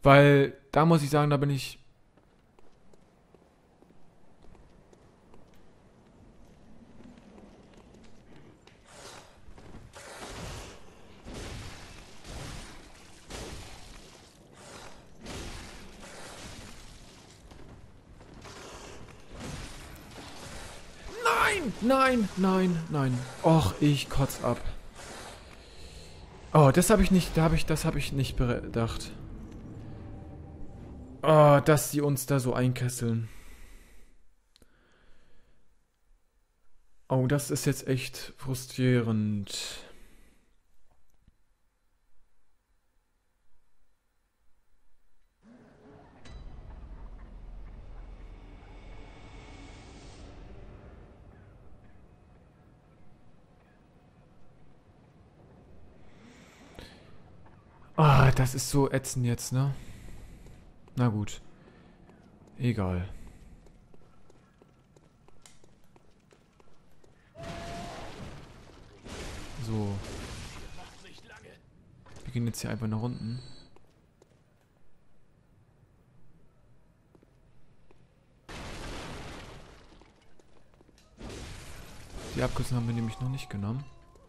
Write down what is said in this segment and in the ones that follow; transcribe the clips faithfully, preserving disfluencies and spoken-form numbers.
Weil, da muss ich sagen, da bin ich... Nein, nein, nein, nein. Och, ich kotz ab. Oh, das habe ich nicht, da habe ich, das habe ich nicht bedacht. Oh, dass die uns da so einkesseln. Oh, das ist jetzt echt frustrierend. Ah, das ist so ätzend jetzt, ne? Na gut. Egal. So. Wir gehen jetzt hier einfach nach unten. Die Abkürzung haben wir nämlich noch nicht genommen.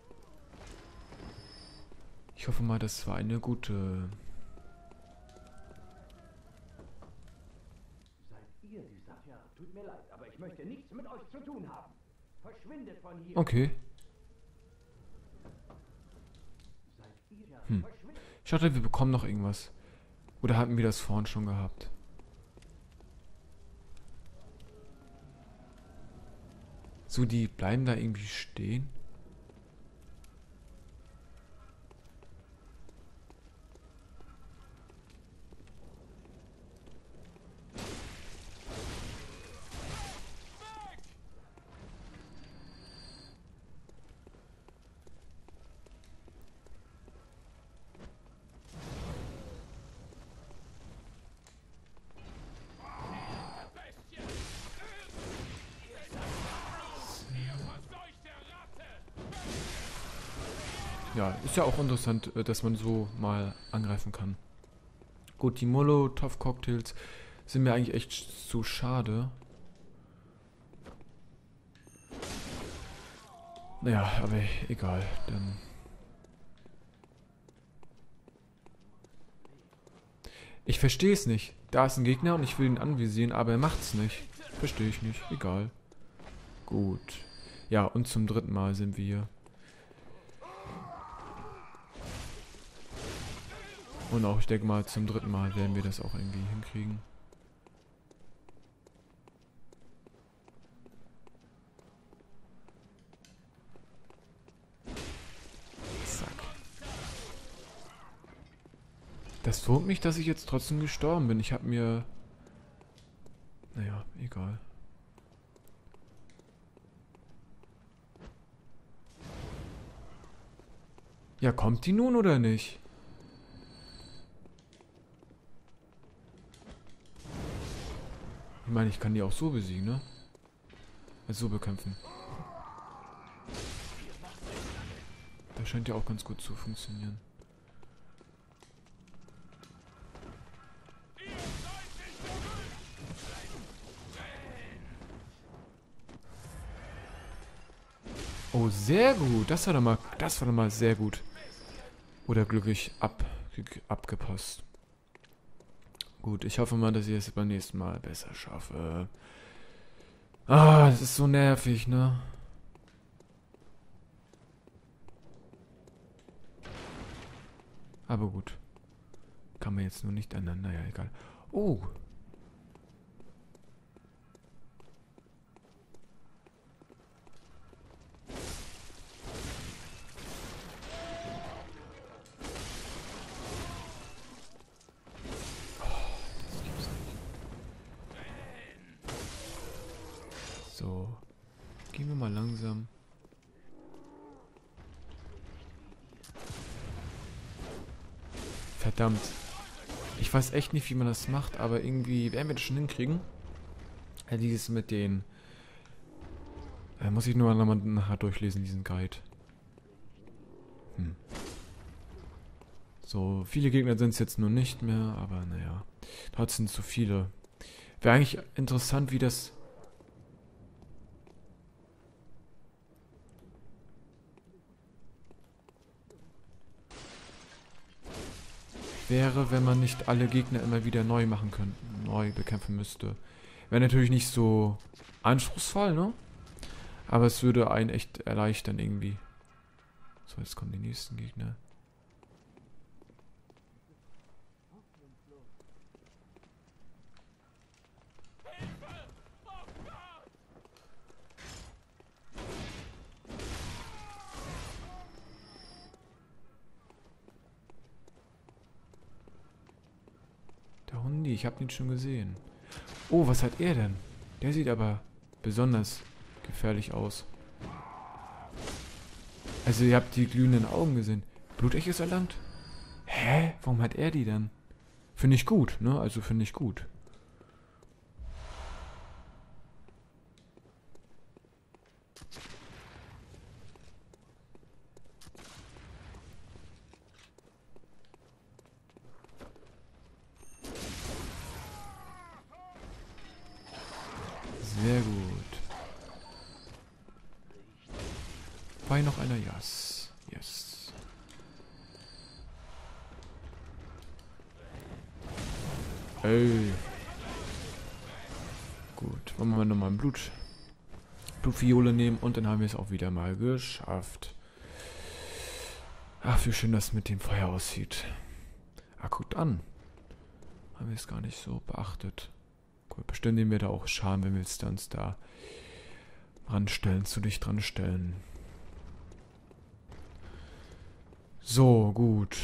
Ich hoffe mal, das war eine gute... Seid ihr die Sache? Tut mir leid, aber ich möchte nichts mit euch zu tun haben. Verschwindet von hier. Okay. Seid ihr? Hm. Ich dachte, wir bekommen noch irgendwas. Oder hatten wir das vorhin schon gehabt? So, die bleiben da irgendwie stehen. Ja, ist ja auch interessant, dass man so mal angreifen kann. Gut, die Molotov-Cocktails sind mir eigentlich echt zu schade. Naja, aber egal, dann... Ich verstehe es nicht. Da ist ein Gegner und ich will ihn anvisieren, aber er macht's nicht. Verstehe ich nicht. Egal. Gut. Ja, und zum dritten Mal sind wir hier. Und auch, ich denke mal, zum dritten Mal werden wir das auch irgendwie hinkriegen. Zack. Das wundert mich, dass ich jetzt trotzdem gestorben bin. Ich habe mir... Naja, egal. Ja, kommt die nun oder nicht? Ich meine, ich kann die auch so besiegen, ne? Also so bekämpfen. Das scheint ja auch ganz gut zu funktionieren. Oh, sehr gut. Das war doch mal, das war doch mal sehr gut. Oder glücklich ab, abgepasst. Gut, ich hoffe mal, dass ich es beim nächsten Mal besser schaffe. Ah, das ist so nervig, ne? Aber gut. Kann man jetzt nur nicht ändern. Naja, egal. Oh. So. Gehen wir mal langsam. Verdammt. Ich weiß echt nicht, wie man das macht, aber irgendwie werden wir das schon hinkriegen. Ja, dieses mit den... Äh, muss ich nur nochmal nachher durchlesen, diesen Guide. Hm. So, viele Gegner sind es jetzt nur nicht mehr, aber naja. Trotzdem zu viele. Wäre eigentlich interessant, wie das... wäre, wenn man nicht alle Gegner immer wieder neu machen könnte, neu bekämpfen müsste. Wäre natürlich nicht so anspruchsvoll, ne? Aber es würde einen echt erleichtern irgendwie. So, jetzt kommen die nächsten Gegner. Der Hundi, ich habe ihn schon gesehen. Oh, was hat er denn? Der sieht aber besonders gefährlich aus. Also ihr habt die glühenden Augen gesehen. Blutechos erlangt? Hä? Warum hat er die dann? Finde ich gut, ne? Also finde ich gut. Sehr gut. War hier noch einer? Yes. Yes. Ey. Gut. Wollen wir nochmal ein Blut... Blutfiole nehmen und dann haben wir es auch wieder mal geschafft. Ach, wie schön das mit dem Feuer aussieht. Ah, guckt an. Haben wir es gar nicht so beachtet. Gut, bestimmt nehmen wir da auch Schaden, wenn wir es uns da ranstellen, zu dicht dran stellen. So, gut.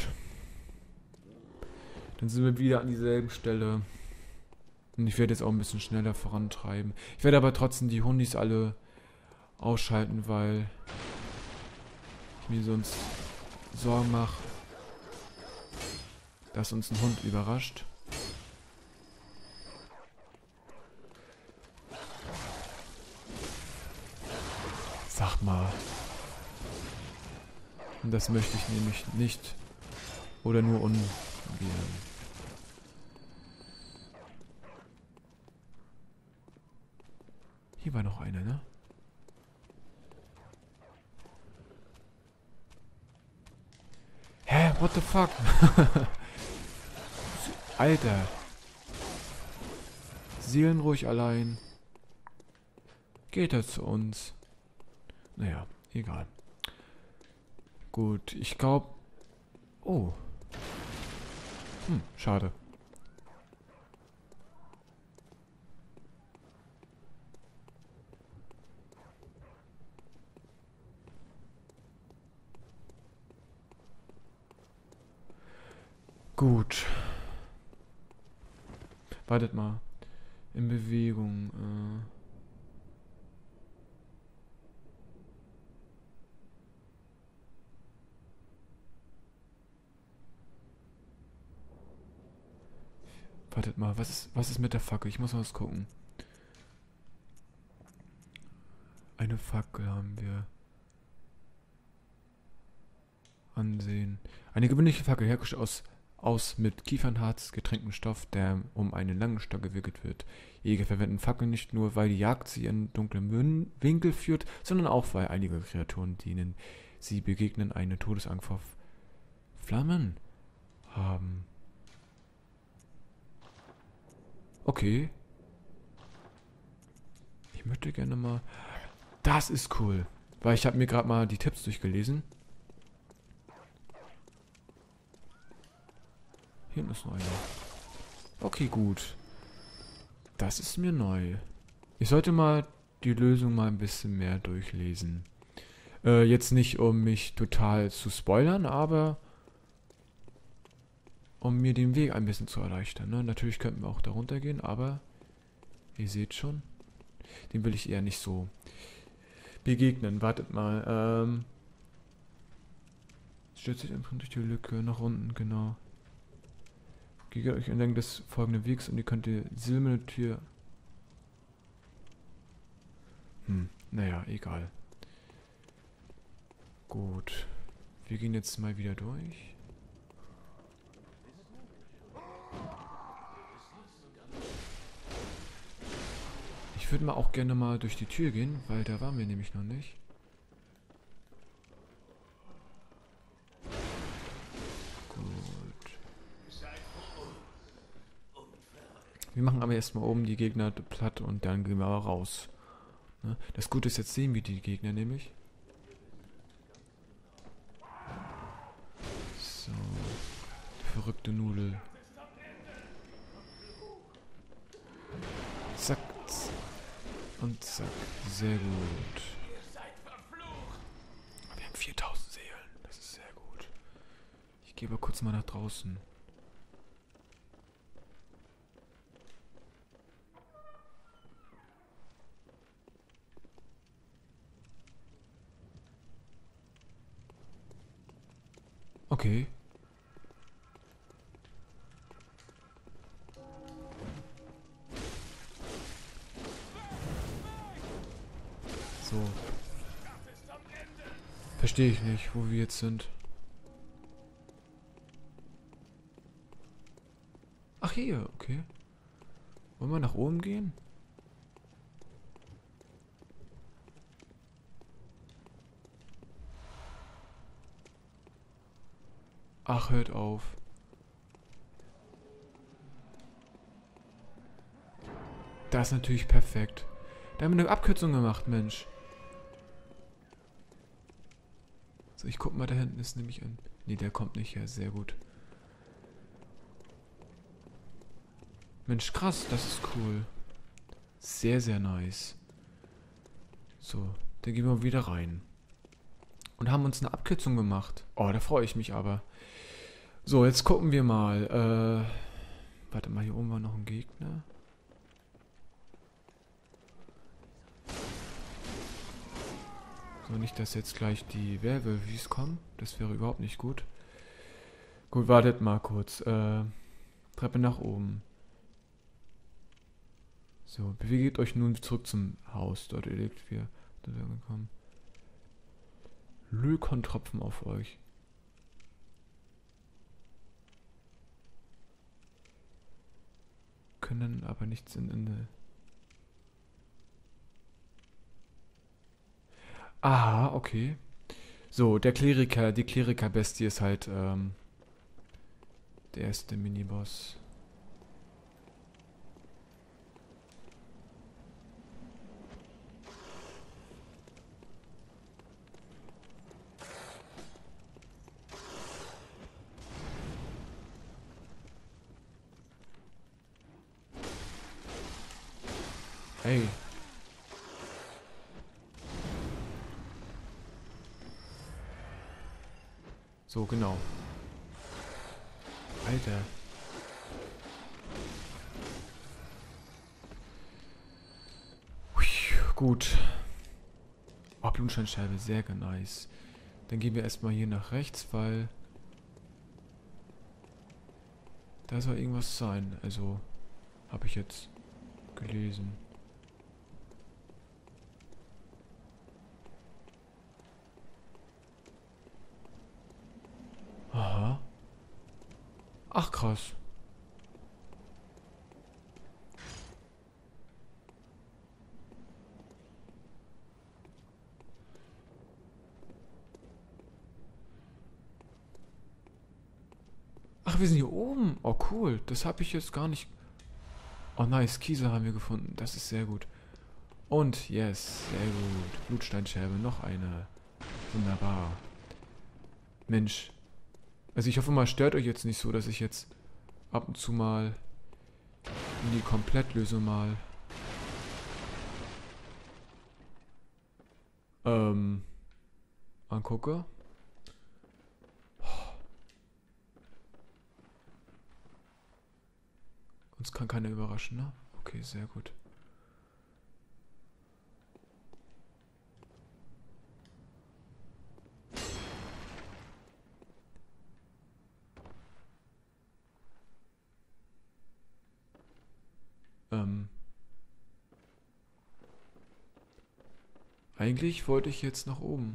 Dann sind wir wieder an dieselben Stelle. Und ich werde jetzt auch ein bisschen schneller vorantreiben. Ich werde aber trotzdem die Hundis alle ausschalten, weil ich mir sonst Sorgen mache, dass uns ein Hund überrascht. Sag mal. Und das möchte ich nämlich nicht oder nur ungern. Hier war noch einer, ne? Hä? What the fuck? Alter. Seelenruhig allein. Geht er zu uns? Naja, egal. Gut, ich glaube... Oh. Hm, schade. Gut. Wartet mal. In Bewegung. Äh. Wartet mal, was ist, was ist mit der Fackel? Ich muss mal was gucken. Eine Fackel haben wir. Ansehen. Eine gewöhnliche Fackel, hergestellt aus, aus mit Kiefernharz getränktem Stoff, der um einen langen Stock gewickelt wird. Jäger verwenden Fackeln nicht nur, weil die Jagd sie in dunklen Winkel führt, sondern auch, weil einige Kreaturen, denen sie begegnen, eine Todesangst vor Flammen haben. Okay. Ich möchte gerne mal... Das ist cool. Weil ich habe mir gerade mal die Tipps durchgelesen. Hier ist noch einer. Okay, gut. Das ist mir neu. Ich sollte mal die Lösung mal ein bisschen mehr durchlesen. Äh, jetzt nicht, um mich total zu spoilern, aber um mir den Weg ein bisschen zu erleichtern. Ne? Natürlich könnten wir auch darunter gehen, aber ihr seht schon, dem will ich eher nicht so begegnen. Wartet mal. Ähm, stürzt sich einfach durch die Lücke nach unten, genau. Geht euch entlang des folgenden Wegs und ihr könnt die silberne Tür... Hm, naja, egal. Gut. Wir gehen jetzt mal wieder durch. Ich würde mal auch gerne mal durch die Tür gehen, weil da waren wir nämlich noch nicht. Gut. Wir machen aber erstmal oben die Gegner platt und dann gehen wir aber raus. Ne? Das Gute ist, jetzt sehen wir die Gegner nämlich. So. Verrückte Nudel. Zack. Und zack. Sehr gut. Wir haben viertausend Seelen. Das ist sehr gut. Ich gehe mal kurz mal nach draußen. Okay. So. Verstehe ich nicht, wo wir jetzt sind. Ach, hier, okay. Wollen wir nach oben gehen? Ach, hört auf. Das ist natürlich perfekt. Da haben wir eine Abkürzung gemacht, Mensch. So, ich guck mal, da hinten ist nämlich ein... Nee, der kommt nicht her. Sehr gut. Mensch, krass, das ist cool. Sehr, sehr nice. So, dann gehen wir wieder rein. Und haben uns eine Abkürzung gemacht. Oh, da freue ich mich aber. So, jetzt gucken wir mal. Äh, warte mal, hier oben war noch ein Gegner. So, nicht, dass jetzt gleich die Werwölfis kommen. Das wäre überhaupt nicht gut. Gut, wartet mal kurz. Äh, Treppe nach oben. So, bewegt euch nun zurück zum Haus. Dort erlebt wir. Da sind wir gekommen. Lökontropfen auf euch. Können aber nichts in Ende. Aha, okay. So, der Kleriker, die Kleriker-Bestie ist halt ähm, der erste Miniboss. Hey. So, genau. Alter. Hui, gut. Oh, Blutsteinscheibe, sehr nice. Dann gehen wir erstmal hier nach rechts, weil... Da soll irgendwas sein. Also, habe ich jetzt gelesen. Aha. Ach, krass. Ach, wir sind hier oben. Oh, cool. Das habe ich jetzt gar nicht... Oh, nice. Kiesel haben wir gefunden. Das ist sehr gut. Und, yes. Sehr gut. Blutsteinscherbe. Noch eine. Wunderbar. Mensch. Also ich hoffe mal, stört euch jetzt nicht so, dass ich jetzt ab und zu mal in die Komplettlösung mal ähm, angucke. Uns kann keiner überraschen, ne? Okay, sehr gut. Ähm. Eigentlich wollte ich jetzt nach oben.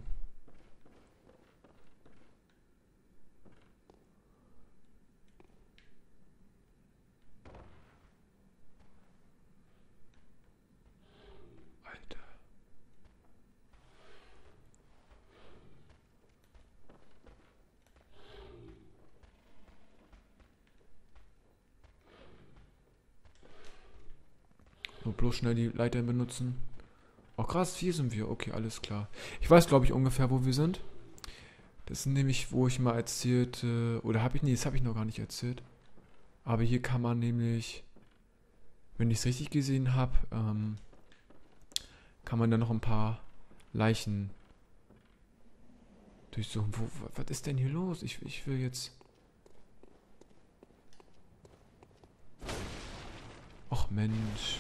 Nur bloß schnell die Leiter benutzen. Oh krass, hier sind wir. Okay, alles klar. Ich weiß, glaube ich, ungefähr, wo wir sind. Das ist nämlich, wo ich mal erzählte... Oder habe ich... Nee, das habe ich noch gar nicht erzählt. Aber hier kann man nämlich... Wenn ich es richtig gesehen habe, ähm, kann man dann noch ein paar Leichen durchsuchen. Wo, was ist denn hier los? Ich, ich will jetzt... Och Mensch.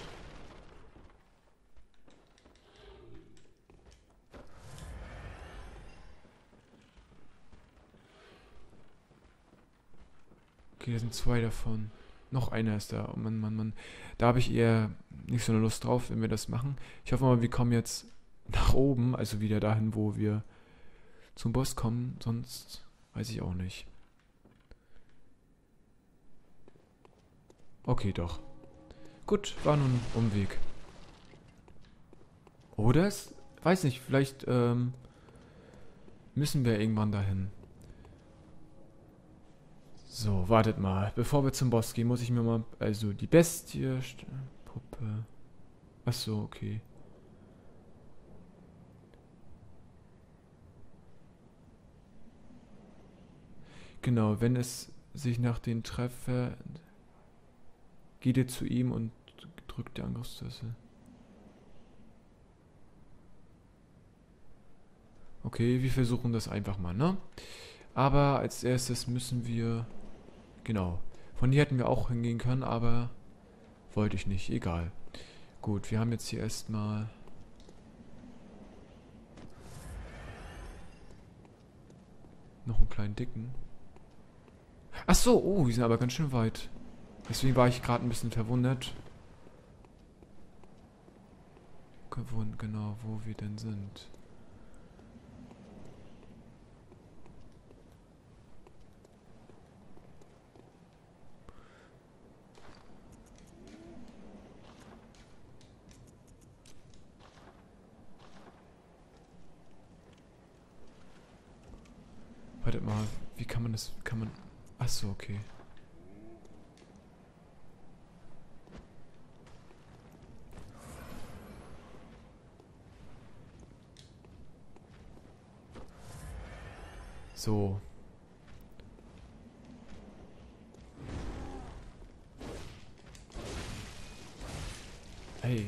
Okay, da sind zwei davon. Noch einer ist da. Oh Mann, Mann, Mann. Da habe ich eher nicht so eine Lust drauf, wenn wir das machen. Ich hoffe mal, wir kommen jetzt nach oben, also wieder dahin, wo wir zum Boss kommen. Sonst weiß ich auch nicht. Okay, doch. Gut, war nun ein Umweg. Oder es... Weiß nicht, vielleicht ähm, müssen wir irgendwann dahin. So, wartet mal. Bevor wir zum Boss gehen, muss ich mir mal... Also, die Bestie... Puppe... Achso, okay. Genau, wenn es sich nach den Treffer... Geht ihr zu ihm und drückt die Angriffstaste. Okay, wir versuchen das einfach mal, ne? Aber als erstes müssen wir... Genau. Von hier hätten wir auch hingehen können, aber... Wollte ich nicht, egal. Gut, wir haben jetzt hier erstmal... Noch einen kleinen Dicken. Ach so, oh, die sind aber ganz schön weit. Deswegen war ich gerade ein bisschen verwundert. Gewund, genau, wo wir denn sind. Wartet mal, wie kann man das, kann man... Ach so, okay. So. Hey.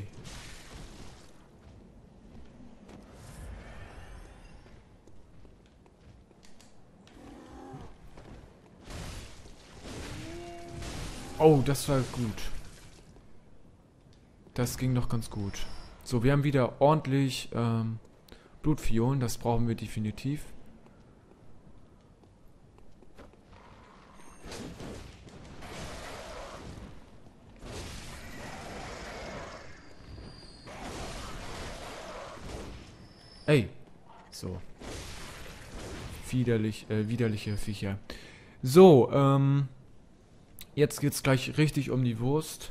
Oh, das war gut. Das ging doch ganz gut. So, wir haben wieder ordentlich ähm, Blutviolen. Das brauchen wir definitiv. Ey. So. Widerlich, äh, widerliche Viecher. So, ähm... Jetzt geht's gleich richtig um die Wurst.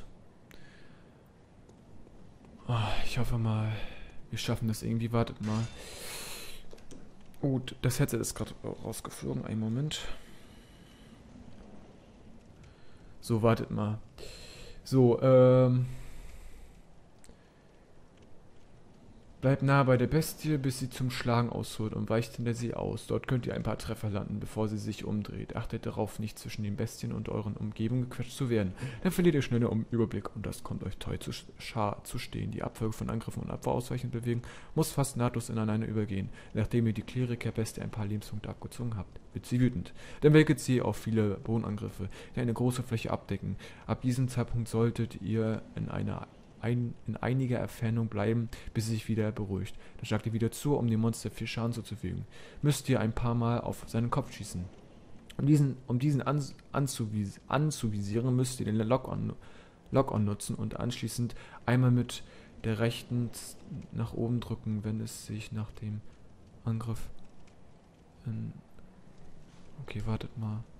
Oh, ich hoffe mal, wir schaffen das irgendwie. Wartet mal. Gut, das Headset ist gerade rausgeflogen. Einen Moment. So, wartet mal. So, ähm... Bleibt nahe bei der Bestie, bis sie zum Schlagen ausholt und weicht hinter sie aus. Dort könnt ihr ein paar Treffer landen, bevor sie sich umdreht. Achtet darauf, nicht zwischen den Bestien und euren Umgebungen gequetscht zu werden. Dann verliert ihr schnell den Überblick und das kommt euch teuer zu, schar zu stehen. Die Abfolge von Angriffen und Abwehr ausweichend bewegen muss fast nahtlos ineinander übergehen. Nachdem ihr die Kleriker-Bestie ein paar Lebenspunkte abgezogen habt, wird sie wütend. Dann welket sie auf viele Bodenangriffe, die eine große Fläche abdecken. Ab diesem Zeitpunkt solltet ihr in einer Ein, in einiger Entfernung bleiben, bis sie sich wieder beruhigt. Dann schlagt ihr wieder zu, um dem Monster viel Schaden zuzufügen. Müsst ihr ein paar Mal auf seinen Kopf schießen. Um diesen, um diesen an, anzuvis, anzuvisieren, müsst ihr den Lock-on Lock-on nutzen und anschließend einmal mit der rechten nach oben drücken, wenn es sich nach dem Angriff... In okay, wartet mal.